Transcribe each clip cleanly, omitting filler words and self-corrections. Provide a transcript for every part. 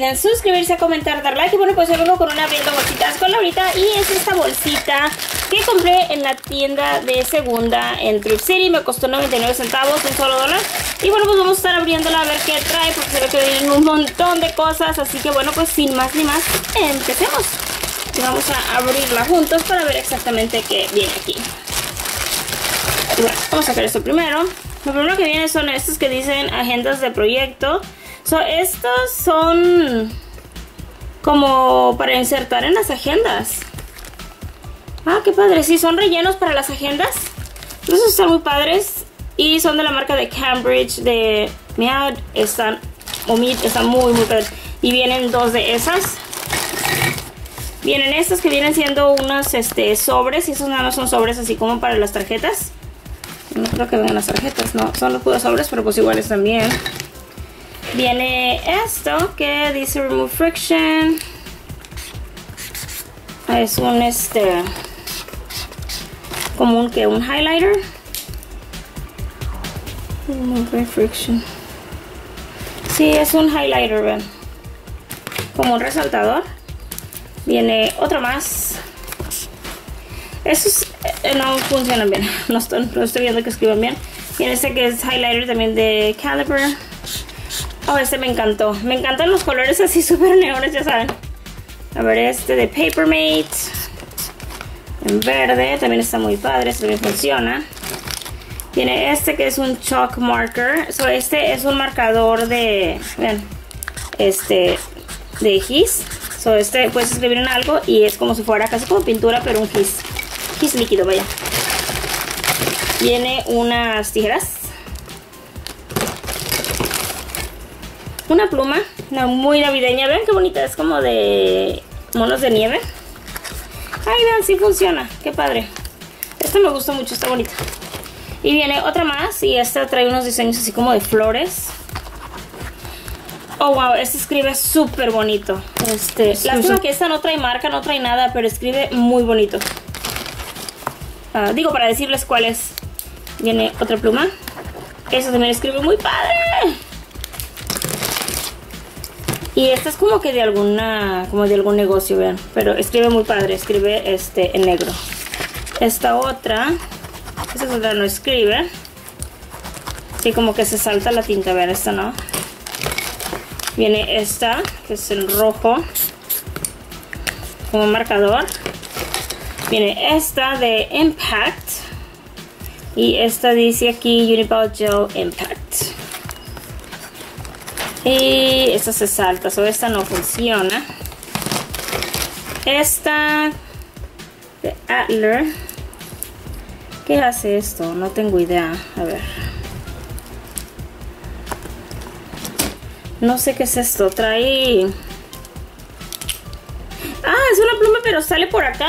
olviden suscribirse, comentar, dar like. Y bueno, pues yo vengo con una viendo bolsitas con Laurita. Y es esta bolsita que compré en la tienda de segunda en Thrift City. Me costó 99 centavos, un solo dólar. Y bueno, pues vamos a estar abriéndola a ver qué trae, porque se ve que vienen un montón de cosas. Así que bueno, pues sin más ni más, empecemos. Y vamos a abrirla juntos para ver exactamente qué viene aquí. Y bueno, vamos a sacar esto primero. Lo primero que viene son estos que dicen agendas de proyecto. Estos son como para insertar en las agendas. Ah, qué padre. Sí, son rellenos para las agendas. Esos están muy padres. Y son de la marca de Cambridge, de Mead. Están muy padres. Y vienen dos de esas. Vienen estos que vienen siendo unos sobres. Y esos nada más son sobres así como para las tarjetas. No creo que vengan las tarjetas, no, son los puros sobres, pero pues iguales también. Viene esto que dice Remove Friction. Es un como un highlighter. Remove Friction. Sí, es un highlighter, ven. Como un resaltador. Viene otro más. Estos no funcionan bien. No estoy viendo que escriban bien. Viene este que es highlighter también de Caliber. Oh, este me encantó. Me encantan los colores así súper neones, ya saben. A ver, este de Papermate. En verde. También está muy padre. Este también funciona. Tiene este que es un chalk marker. Este es un marcador de... Vean. De gis. Puedes escribir en algo y es como si fuera casi como pintura, pero un gis. Gis líquido, vaya. Viene unas tijeras. Una pluma. Una muy navideña. Vean qué bonita. Es como de monos de nieve. Ay, vean, sí funciona. Qué padre. Esta me gusta mucho. Está bonita. Y viene otra más. Y esta trae unos diseños así como de flores. Oh, wow, este escribe súper bonito. Lástima que esta no trae marca, no trae nada, pero escribe muy bonito. Digo, para decirles cuál es. Viene otra pluma. Esta también escribe muy padre. Y esta es como que de algún negocio, vean. Pero escribe muy padre, escribe en negro. Esta otra no escribe. Sí, como que se salta la tinta, vean, esta no. Viene esta, que es en rojo, como marcador. Viene esta de Impact. Y esta dice aquí Uniball Gel Impact. Y esta se salta, esta no funciona. Esta de Adler. ¿Qué hace esto? No tengo idea. A ver. No sé qué es esto. Trae... Ah, es una pluma, pero sale por acá.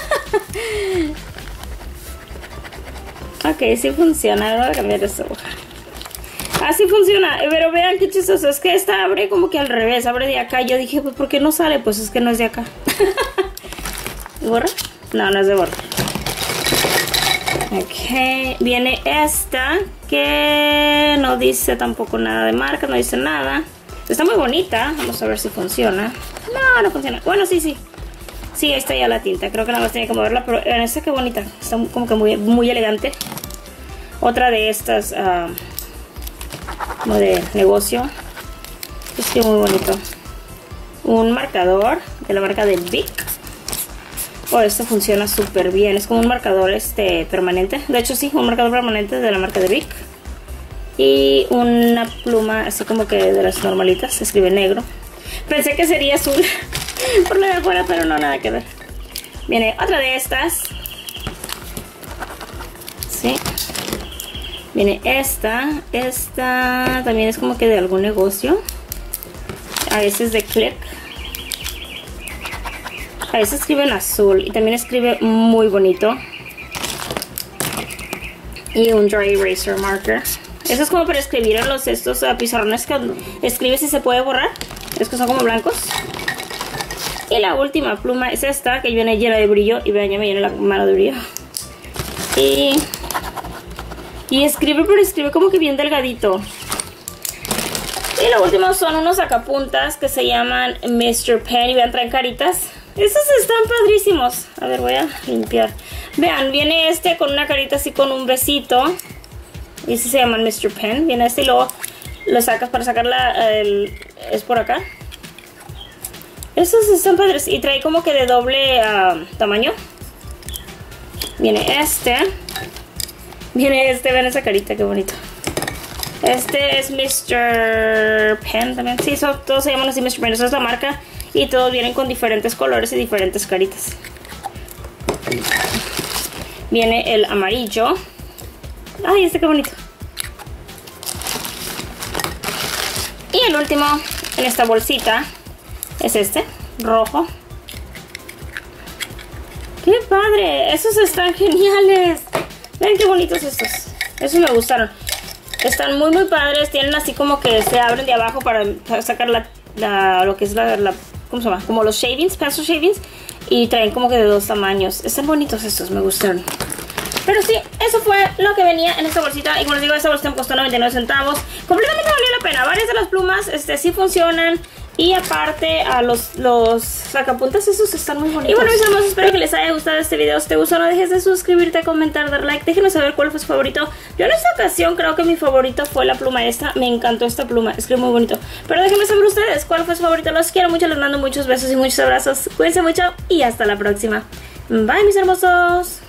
Ok, sí funciona. Voy a cambiar esta hoja. Así funciona. Pero vean qué chistoso. Es que esta abre como que al revés. Abre de acá. Yo dije, pues, ¿por qué no sale? Pues es que no es de acá. ¿Borra? No, no es de borra. Ok. Viene esta que no dice tampoco nada de marca. No dice nada. Está muy bonita. Vamos a ver si funciona. No, no funciona. Bueno, sí. Sí, ahí está ya la tinta. Creo que nada más tenía que moverla. Pero vean esta qué bonita. Está como que muy elegante. Otra de estas como de negocio. Es que muy bonito. Un marcador de la marca de Bic. Oh, esto funciona súper bien. Es como un marcador permanente. De hecho sí, un marcador permanente de la marca de Bic. Y una pluma así como que de las normalitas. Se escribe negro. Pensé que sería azul por la de afuera, pero no, nada que ver. Viene otra de estas. Sí. Viene esta. Esta también es como que de algún negocio. A veces de Click. A veces escribe en azul. Y también escribe muy bonito. Y un dry eraser marker. Eso es como para escribir en estos pizarrones que escribes y se puede borrar. Es que son como blancos. Y la última pluma es esta, que viene llena de brillo. Y vean, ya me llena la mano de brillo. Y escribe, pero escribe como que bien delgadito. Y lo último son unos sacapuntas que se llaman Mr. Pen y vean, traen caritas. Estos están padrísimos. A ver, voy a limpiar. Vean, viene este con una carita así con un besito. Y así se llaman Mr. Pen. Viene este y luego lo sacas para sacar es por acá. Estos están padres y trae como que de doble tamaño. Viene este. Vean esa carita, qué bonito. Este es Mr. Pen también. Sí, todos se llaman así Mr. Pen. Esa es la marca. Y todos vienen con diferentes colores y diferentes caritas. Viene el amarillo. Ay, este qué bonito. Y el último en esta bolsita es este, rojo. ¡Qué padre! Esos están geniales. Vean qué bonitos estos. Esos me gustaron. Están muy padres. Tienen así como que se abren de abajo para sacar lo que es ¿cómo se llama? Como los shavings, pencil shavings. Y traen como que de dos tamaños. Están bonitos estos, me gustaron. Pero sí, eso fue lo que venía en esta bolsita. Y como les digo, esta bolsita me costó 99 centavos. Completamente valió la pena. Varias de las plumas sí funcionan. Y aparte a los sacapuntas, esos están muy bonitos. Y bueno, mis hermosos, espero que les haya gustado este video. Si te gustó, no dejes de suscribirte, comentar, dar like. Déjenme saber cuál fue su favorito. Yo en esta ocasión creo que mi favorito fue la pluma esta. Me encantó esta pluma, escribe muy bonito. Pero déjenme saber ustedes cuál fue su favorito. Los quiero mucho, les mando muchos besos y muchos abrazos. Cuídense mucho y hasta la próxima. Bye, mis hermosos.